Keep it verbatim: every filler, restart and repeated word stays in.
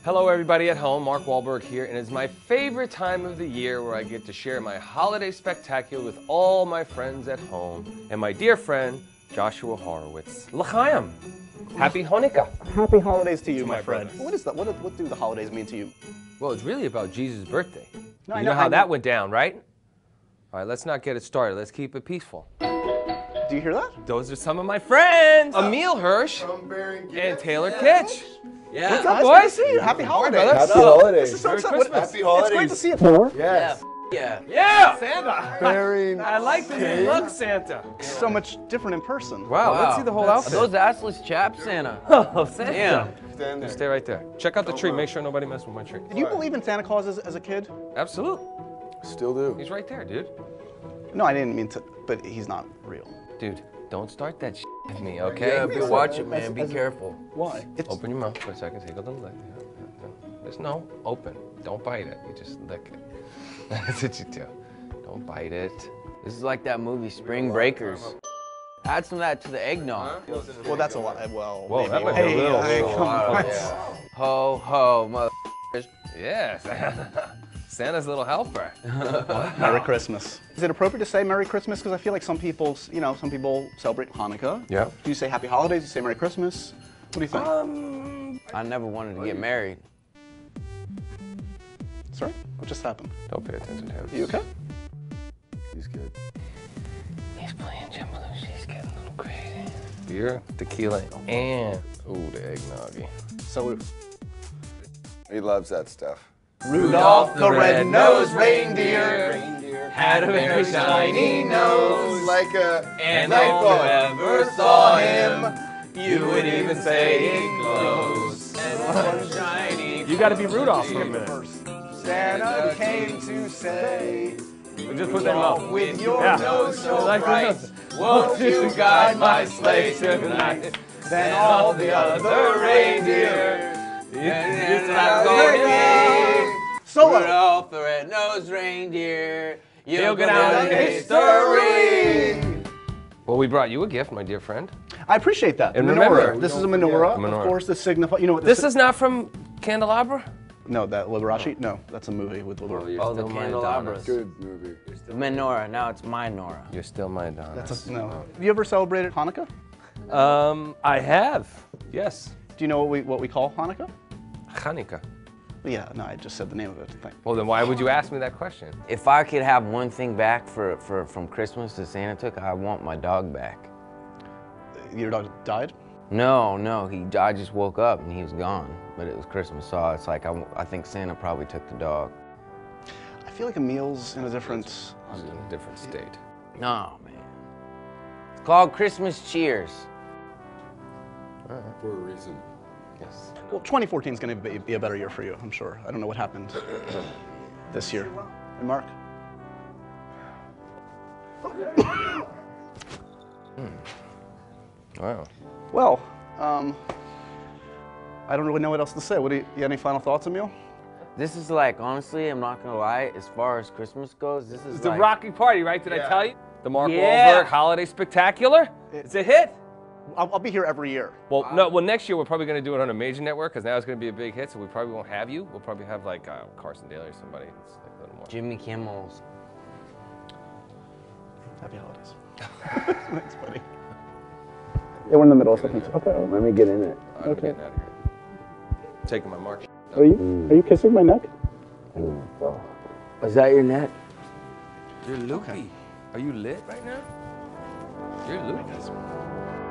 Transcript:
Hello everybody at home, Mark Wahlberg here, and it's my favorite time of the year where I get to share my holiday spectacular with all my friends at home and my dear friend, Joshua Horowitz. L'chaim! Happy Hanukkah! Happy holidays to you, To my, my friend. brother. What is that? What, what do the holidays mean to you? Well, it's really about Jesus' birthday. No, I you know- know how I know. that went down, right? All right, let's not get it started. Let's keep it peaceful. Do you hear that? Those are some of my friends. Emil Hirsch and Taylor Kitsch. Yeah. What's up, up, boys? Good to see you. Happy holidays. brother. Happy This holidays. is so Merry exciting. Christmas. Happy holidays. It's great to see you, Taylor. Yes. Yeah. Yeah! Santa. Very I like the new look, Santa. So much different in person. Wow, let's Wow. see the whole That's- outfit. Those assless chaps, Santa. Oh, Santa. Damn. Stand there. Stay right there. Check out the tree. Make sure nobody messes with my tree. Did you believe in Santa Claus as, as a kid? Absolutely. Still do. He's right there, dude. No, I didn't mean to, but he's not real. Dude, don't start that shit with me, okay? Yeah, be watch it, man. Be careful. Why? It's, Open your mouth for a second. Take a little lick. Yeah, yeah, yeah. There's no open. Don't bite it. You just lick it. That's what you do. Don't bite it. This is like that movie Spring Breakers. Add some of that to the eggnog. well, that's a lot. Well, Whoa, maybe. that might be a Hey, little- hey, little come lot, on. Yeah. Ho, ho, mother. Yes. Santa's little helper. Merry Christmas. Is it appropriate to say Merry Christmas? Because I feel like some people, you know, some people celebrate Hanukkah. Yeah. Do you say Happy Holidays? Do you say Merry Christmas? What do you think? Um, I never wanted to get married. Sorry? What just happened? don't pay attention to him. You okay? He's good. He's playing Jim Belushi. He's getting a little crazy. Beer, tequila, and ooh, the eggnoggy. So, He loves that stuff. Rudolph the red-nosed reindeer had a very shiny nose. Like a And light if bulb. you ever saw him, you would even say he glows. And one shiny. You got to be Rudolph for a minute. Santa came to say, Just put that in mouth. with your Yeah. nose so Like bright, this. Won't you guide my sleigh tonight? then all the other reindeer. It's not going Solo. Rudolph the red-nosed reindeer. You'll You'll go go down down in in history. Well, we brought you a gift, my dear friend. I appreciate that. And menorah. remember- this is a menorah, A menorah. of course. This signifies. You know what This is not from Candelabra? No, that Liberace. No, that's a movie with Liberace. Oh, the Still my candelabras. Good movie. Menorah. Now it's my Nora. You're still my Adonis. That's a, no. Have you ever celebrated Hanukkah? Um, I have. Yes. Do you know what we what we call Hanukkah? Hanukkah. Yeah, no, I just said the name of it. Thank Well, then why would you ask me that question? If I could have one thing back for, for from Christmas that Santa took, I want my dog back. Your dog died? No, no, he. I just woke up and he was gone. But it was Christmas, so it's like I, I think Santa probably took the dog. I feel like Emil's in a different. It's in a different state. No, man. It's called Christmas Cheers. For a reason. Yes. Well, twenty fourteen is going to be, be a better year for you, I'm sure. I don't know what happened this year. And Mark? Wow. Well, um, I don't really know what else to say. What do you, you have any final thoughts, Emil? This is like, honestly, I'm not gonna lie, as far as Christmas goes, this is It's a like, Rocky Party, right? Did I tell you? The Mark Yeah. Wahlberg Holiday Spectacular? It's a hit. I'll, I'll be here every year. Well, no. Well, next year we're probably going to do it on a major network because now it's going to be a big hit. So we probably won't have you. We'll probably have like uh, Carson Daly or somebody. It's like a little more. Jimmy Kimmel's. Happy holidays. Thanks, buddy. Yeah, we're in the middle of something. Okay. Let me get in it. I'm getting out of here. Taking my mark. Are you, are you kissing my neck? Is that your net? You're loopy. Are you lit right now? You're loopy.